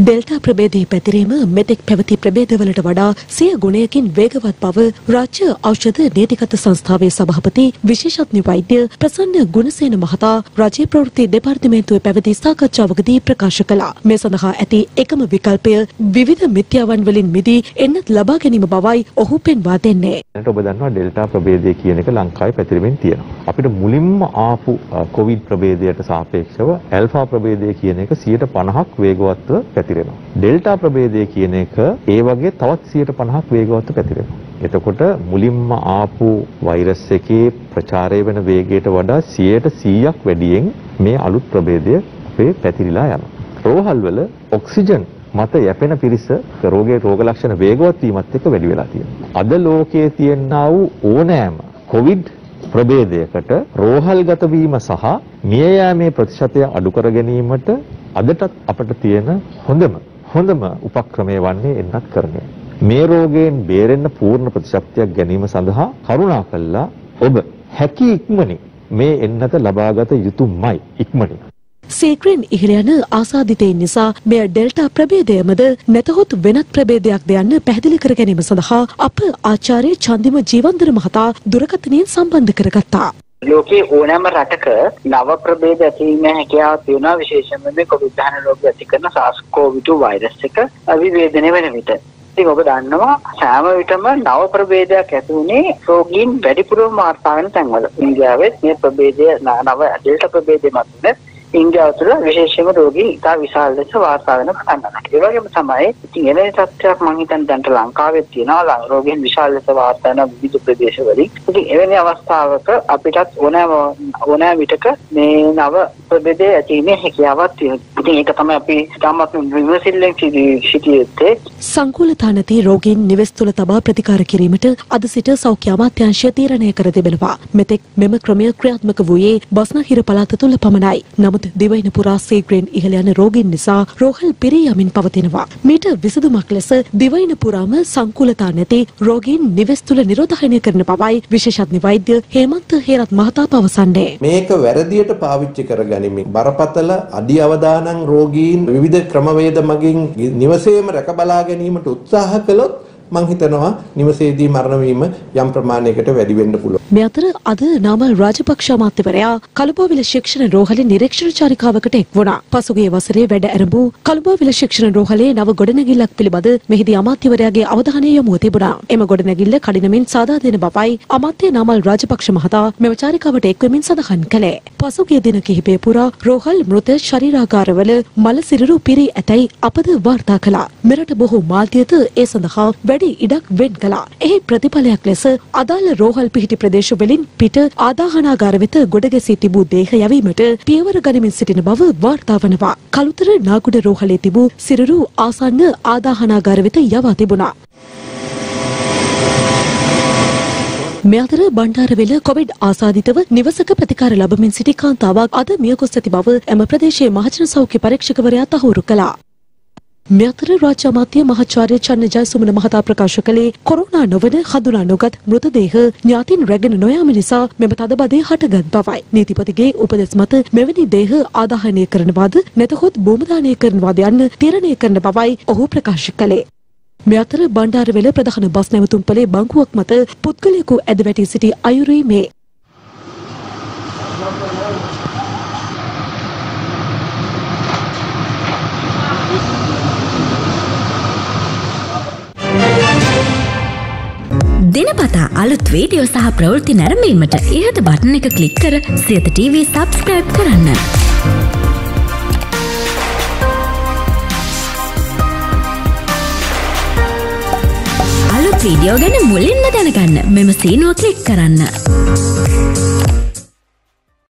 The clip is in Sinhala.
ඩෙල්ටා ප්‍රභේදයේ පැතිරීම මෙතෙක් පැවති ප්‍රභේදවලට වඩා 100 ගුණයකින් වේගවත් බව රාජ්‍ය ඖෂධ නීතිගත සංස්ථාවේ සභාපති විශේෂඥ වෛද්‍ය ප්‍රසන්න ගුණසේන මහතා රාජ්‍ය ප්‍රවෘත්ති දෙපාර්තමේන්තුවේ පැවති සාකච්ඡාවකදී ප්‍රකාශ කළා. මේ සඳහා ඇති එකම විකල්පය විවිධ මිත්‍යාවන් වලින් මිදී එන්නත් ලබා ගැනීම බවයි ඔහු පෙන්වා දෙන්නේ. ඔබ දන්නවා ඩෙල්ටා ප්‍රභේදය කියන එක ලංකාවේ පැතිරෙමින් තියෙනවා. අපිට මුලින්ම ආපු කොවිඩ් ප්‍රභේදයට සාපේක්ෂව ඇල්ෆා ප්‍රභේදය කියන එක 50% වේගවත්ව පැතිරෙනවා. ඩෙල්ටා ප්‍රභේදය කියන එක ඒ වගේ තවත් 50% වේගවත්ව පැතිරෙනවා. එතකොට මුලින්ම ආපු වෛරස් එකේ ප්‍රචාරය වෙන වේගයට වඩා 100% වැඩියෙන් මේ අලුත් ප්‍රභේදය අපේ පැතිරිලා යනවා. රෝහල් වල ඔක්සිජන් මත යැපෙන පිරිස රෝගයේ රෝග ලක්ෂණ වේගවත් වීමත් එක්ක වැඩි වෙලා තියෙනවා. අද ලෝකයේ තියෙනා වූ ඕනෑම කොවිඩ් ප්‍රභේදයකට රෝහල්ගත වීම සහ මිය යාමේ ප්‍රතිශතය අඩු කර ගැනීමට අදටත් අපට තියෙන හොඳම උපක්‍රමය වන්නේ එන්නත් කරන්නේ. මේ රෝගයෙන් බේරෙන්න පූර්ණ ප්‍රතිශතයක් ගැනීම සඳහා කරුණාකරලා ඔබ හැකි ඉක්මනින් මේ එන්නත ලබාගත යුතුමයි ඉක්මනින්. සීක්‍රෙන් ඉහළ යන ආසාදිතයින් නිසා මෙය ඩෙල්ටා ප්‍රභේදයමද නැතහොත් වෙනත් ප්‍රභේදයක්ද යන්න පැහැදිලි කර ගැනීම සඳහා අප ආචාර්ය චන්දිම ජීවන්දර මහතා දුරකථනයෙන් සම්බන්ධ කරගත්තා. ලෝකයේ ඕනෑම රටක නව ප්‍රභේද ඇතිවීමේ හැකියාව තියෙනවා විශේෂයෙන්ම මේ COVID-19 රෝගය ඇති කරන SARS-CoV-2 වෛරස් එක අවිවේදනය වෙන විට. ඉතින් ඔබ දන්නවා සෑම විටම නව ප්‍රභේදයක් ඇති වුණේ රෝගීන් වැඩිපුරම වාර්තා වෙන තැන්වල. ඉන්දියාවේ මේ ප්‍රභේදය නව ඩෙල්ටා ප්‍රභේදය මත ඉන්දියාව තුළ විශේෂයෙන්ම රෝගීන් ඉතා විශාල ලෙස වාර්තා වෙන පටන් ගන්නවා. ඒ වගේම තමයි ඉතින් එවැනි තත්ත්වයක් මම හිතන්නේ දැන් ලංකාවේ තියෙනවා රෝගීන් විශාල ලෙස වාර්තා වෙන විවිධ ප්‍රදේශවලින්. ඉතින් එවැනි අවස්ථාවක අපිටත් ඕනෑම විටක මේ නව ප්‍රභේදයේ ඇතිවීමේ හැකියාවක් තියෙනවා. ඉතින් ඒක තමයි අපි තාමත් විමසිල්ලෙන් සිටියේ. සංකූලතා නැති රෝගීන් නිවෙස් තුළ තබා ප්‍රතිකාර කිරීමට අද සිට සෞඛ්‍ය අමාත්‍යාංශය තීරණය කර තිබෙනවා. මෙතෙක් මෙම ක්‍රමය ක්‍රියාත්මක වූයේ බස්නාහිර පළාත තුළ පමණයි. නමුත් දිවයින පුරා සීක්‍රෙන් ඉහළ යන රෝගීන් නිසා රෝහල් පිරී යමින් පවතිනවා. මීට විසඳුමක් ලෙස දිවයින පුරාම සංකූලතා නැති රෝගීන් නිවෙස් තුළ නිරෝධායනය කරන බවයි විශේෂඥ වෛද්‍ය හේමන්ත හේරත් මහතා පවසන්නේ. මේක වැරදියට පාවිච්චි කරගනිමින් බරපතල අඩි අවදානම් රෝගීන් විවිධ ක්‍රමවේද මගින් නිවසේම රැක බලා ගැනීමට උත්සාහ කළොත් මං හිතනවා නිවසේදී මරණ වීම යම් ප්‍රමාණයකට වැඩි වෙන්න පුළුවන්. මේ අතර අද නාමල් රාජපක්ෂ අමාත්‍යවරයා කළුබෝවිල ශික්ෂණ රෝහලේ නිරීක්ෂණ චාරිකාවකට එක් වුණා. පසුගිය වසරේ වැඩ ආරම්භ කළුබෝවිල ශික්ෂණ රෝහලේ නව ගොඩනැගිල්ලක් පිළිබඳ මෙහිදී අමාත්‍යවරයාගේ අවධානය යොමු තිබුණා. එම ගොඩනැගිල්ල කඩිනමින් සාදා දෙන බවයි අමාත්‍ය නාමල් රාජපක්ෂ මහතා මෙම චාරිකාවට එක් වෙමින් සඳහන් කළේ. පසුගිය දින කිහිපය පුරා රෝහල් මෘත ශරීරාගාරවල මල සිරුරු පිරී ඇතැයි අපද වාර්තා කළා. මෙරට බොහෝ මාධ්‍යත ඒ සඳහා වැඩි ඉඩක් වෙන් කළා. එහි ප්‍රතිඵලයක් ලෙස අදාළ රෝහල් පිහිටි ප්‍රදේශ වලින් පිට ආදාහනාගාර වෙත ගොඩ ගැසී තිබූ දේහ යැවීමට පියවර ගනිමින් සිටින බව වාර්තා වනවා. කළුතර නාගුඩ රෝහලේ තිබූ සිරුරු ආසන්න ආදාහනාගාර වෙත යවා තිබුණා. මේ අතර බණ්ඩාරවෙල කොවිඩ් ආසාදිතව නිවසක ප්‍රතිකාර ලබමින් සිටි කාන්තාවක් අද මියගොස් ඇති බව එම ප්‍රදේශයේ මහජන සෞඛ්‍ය පරීක්ෂකවරයා තහවුරු කළා. මේ අතර රාජ්‍ය අමාත්‍ය මහාචාර්ය චන්න ජයසුමන මහතා ප්‍රකාශ කළේ කොරෝනා නොවන හඳුනා නොගත් මෘතදේහ ඥාතින් රැගෙන නොයාම නිසා මෙම තදබදය හටගත් බවයි. නීතිපතිගේ උපදෙස් මත මෙවැනි දේහ ආදාහනය කරනවාද නැතහොත් භූමදානය කරනවාද යන්න තීරණය කරන බවයි ඔහු ප්‍රකාශ කළේ. මේ අතර බණ්ඩාරවෙල ප්‍රධාන බස් නැවතුම්පලේ බංකුවක් මත පුද්ගලයෙකු ඇද වැටී සිටි අයුරුයි මේ. දිනපතා අලුත් වීඩියෝ සහ ප්‍රවෘත්ති නැරඹීමට ඉහත බටන් එක ක්ලික් කර සියත TV සබ්ස්ක්‍රයිබ් කරන්න. අලුත් වීඩියෝ ගැන මුලින්ම දැනගන්න මෙම සීනුව ක්ලික් කරන්න.